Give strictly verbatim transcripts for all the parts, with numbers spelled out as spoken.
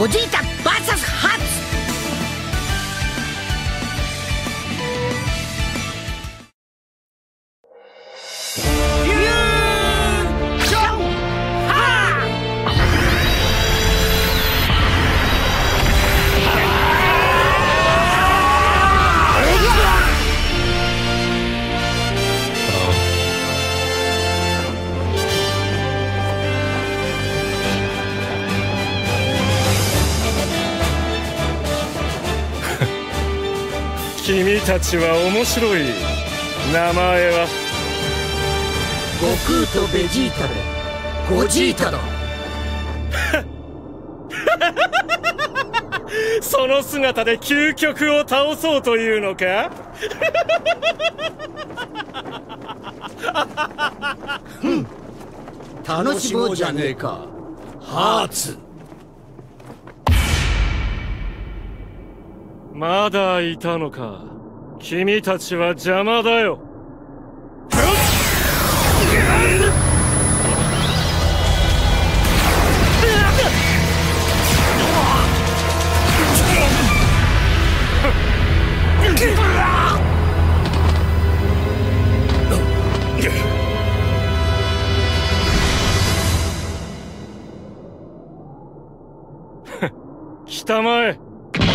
ゴジータ ブイエス ハツ。 君たちは面白い。名前は悟空とベジータでゴジータだ。 その姿で究極を倒そうというのか？ ふん、楽しもうじゃねえか、ハーツ。 まだいたのか。君たちは邪魔だよ。来たまえ。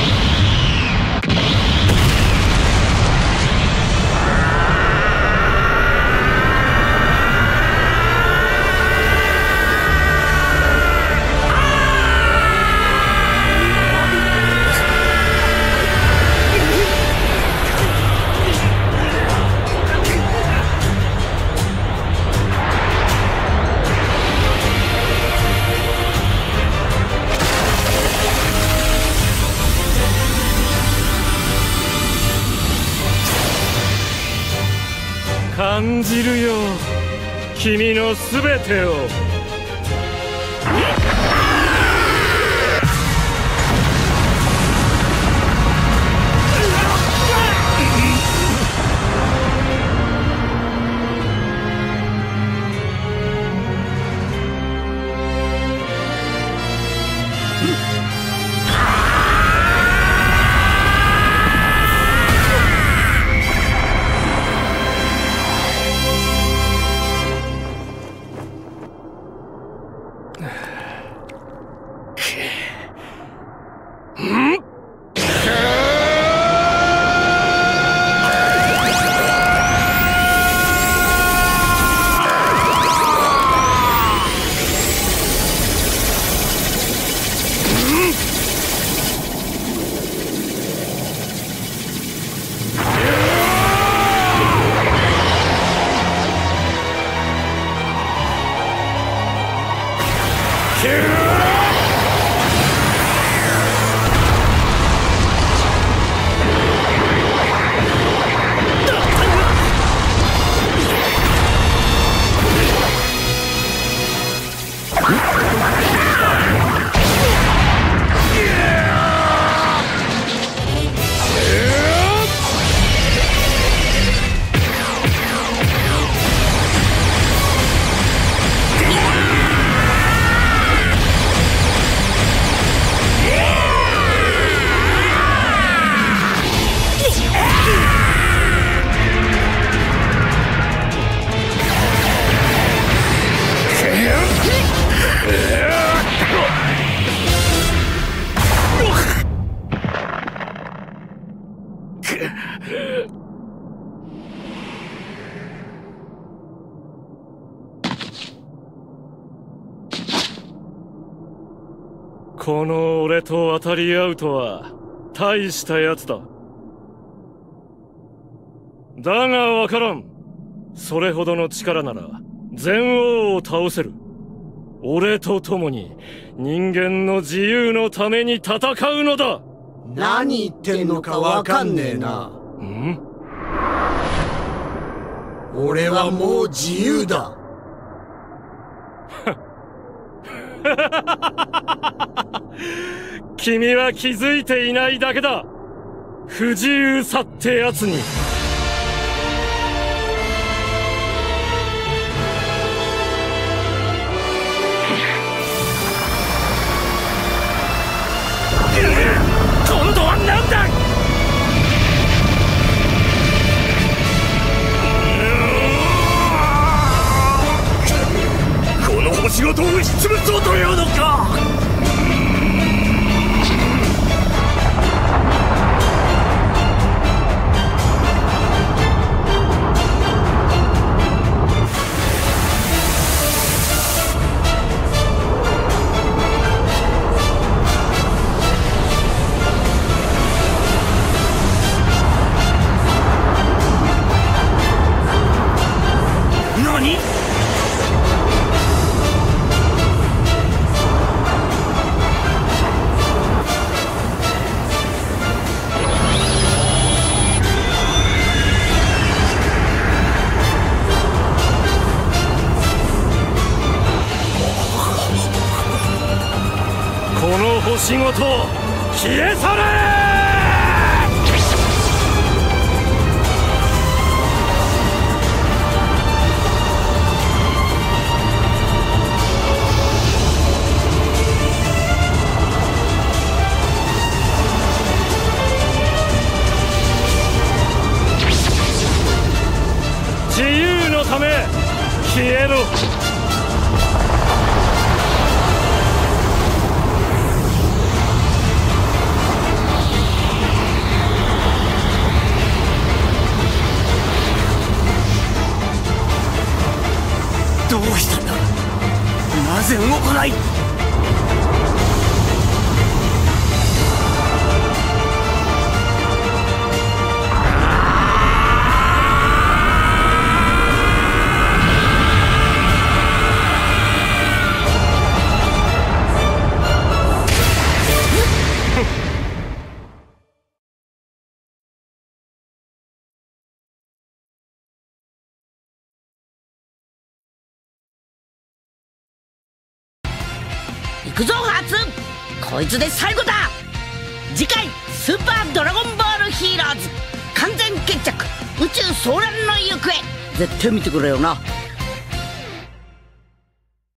感じるよ、君のすべてを。この俺と渡り合うとは大したやつだ。だがわからん。それほどの力なら全王を倒せる。俺と共に人間の自由のために戦うのだ。 何言ってんのかわかんねえな。 ん？ 俺はもう自由だ。 君は気づいていないだけだ。不自由さってやつに。 ことを出物をというのか。何？ この星ごと消え去れ！自由のため消えろ。 どうしたんだ。なぜ動かない。 行くぞハーツ、こいつで最後だ。次回スーパードラゴンボールヒーローズ完全決着宇宙騒乱の行方、絶対見てくれよな。